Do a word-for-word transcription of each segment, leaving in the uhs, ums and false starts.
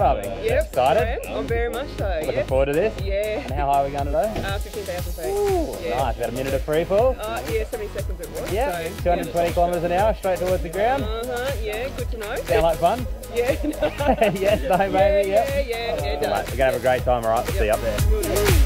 skydiving. Yep. Excited? I'm very much so. Looking Yes. forward to this? Yeah. And how high are we going today? Uh, fifteen thousand feet. Ooh, yeah. nice. About a minute of free fall? Uh, yeah, seventy seconds it was. Yeah, So, two hundred twenty yeah. kilometres an hour straight towards the ground. Uh-huh, yeah, good to know. Sound like fun? Yeah. Yes, no, yeah, maybe, yeah, yep. yeah, yeah, yeah, Mate, it does. we're going to have a great time, alright? We'll see you up there. Good.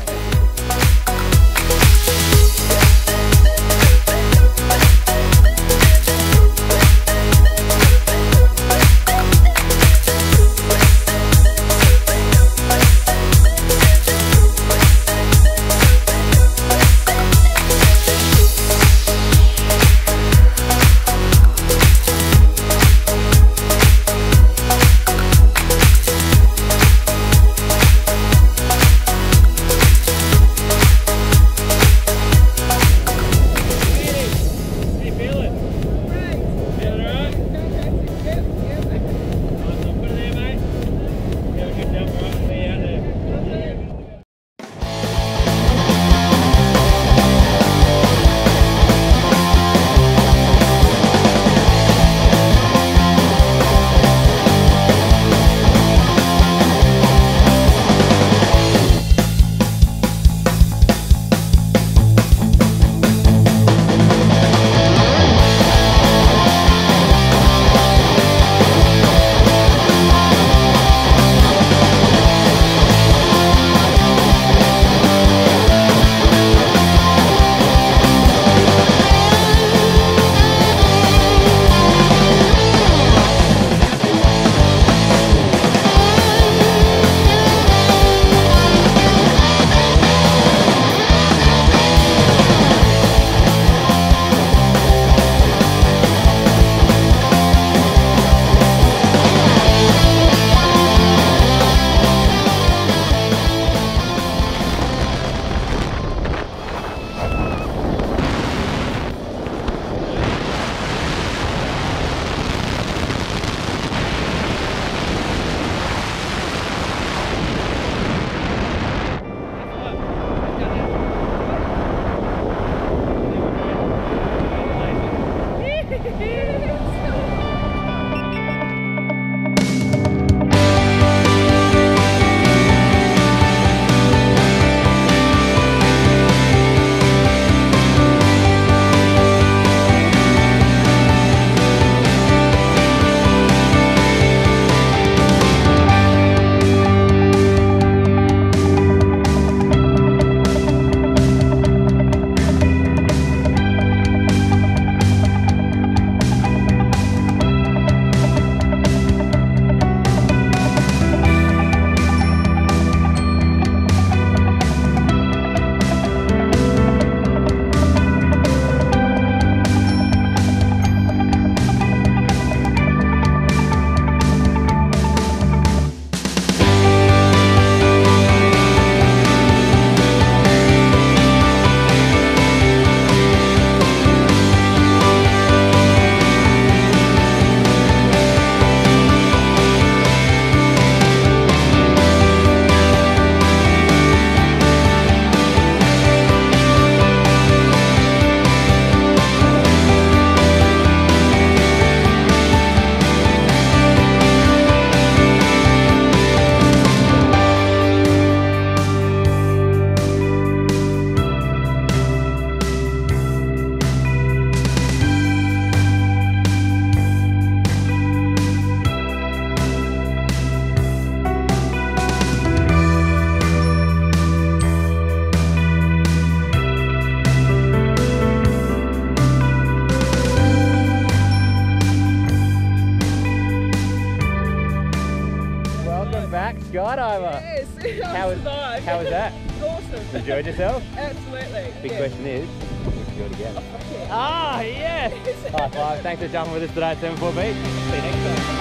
Skydiver. Yes, how was, how was that? Awesome. Enjoyed yourself? Absolutely. Big yeah. question is, would you do it again? Oh, yeah. Ah, yes! High five. Thanks for jumping with us today at seven four Beach. See you next time.